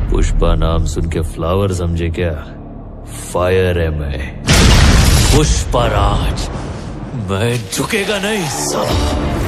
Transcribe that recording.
पुष्पा नाम सुन के फ्लावर समझे क्या? फायर है मैं, पुष्पा राज। मैं झुकेगा नहीं साला।